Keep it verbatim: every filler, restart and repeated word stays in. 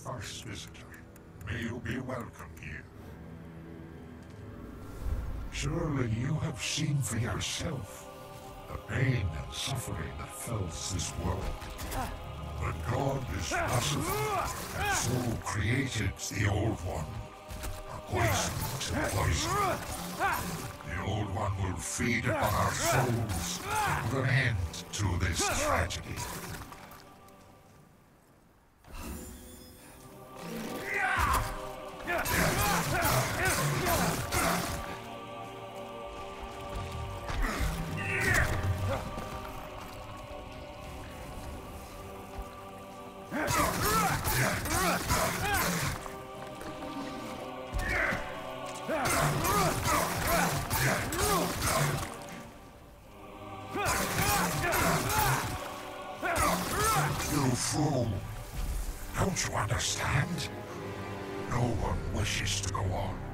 first visitor. May you be welcome here. Surely you have seen for yourself the pain and suffering that fills this world. But God is merciful, and so created the Old One, a poison to poison. The Old One will feed upon our souls and put an end to this tragedy. You fool! Don't you understand? No one wishes to go on.